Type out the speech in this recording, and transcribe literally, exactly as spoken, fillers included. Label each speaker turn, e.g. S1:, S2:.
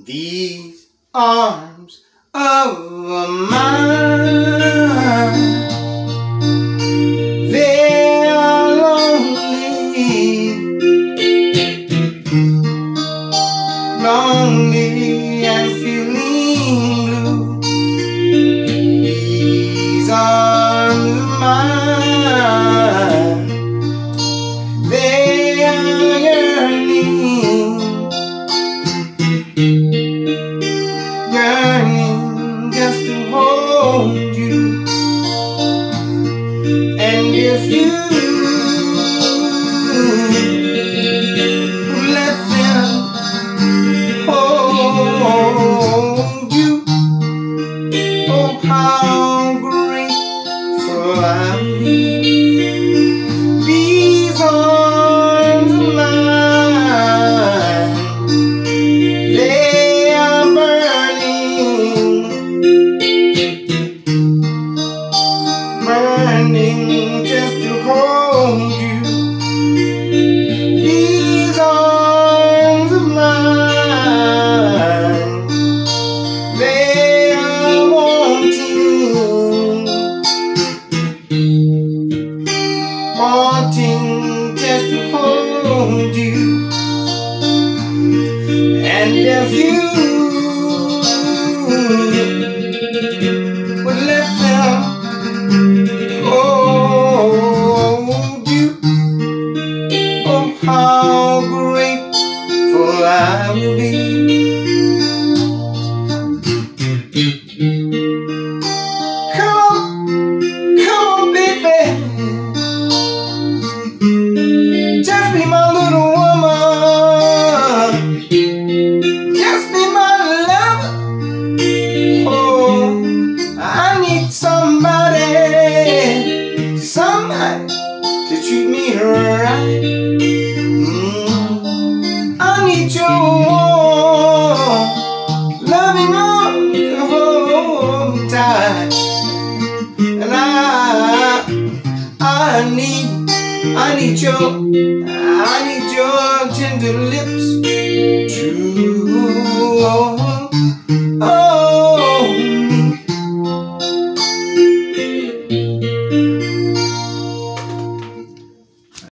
S1: These arms of mine, they are lonely, lonely and feeling blue. These arms of mine, they are yearning, yearning just to hold you. And if you let them hold you, oh how grateful I'll be. These arms of mine, they are burning, burning just to hold you. These arms of mine, they are wanting, wanting just to hold you. And if you would let them hold you, oh how grateful I will be. Come on, come on baby, just be my little woman, just be my lover. Oh, I need somebody, somebody to treat me right. Mm. I need your warm, loving arms to hold me tight. And I, I need, I need your, I need your tender lips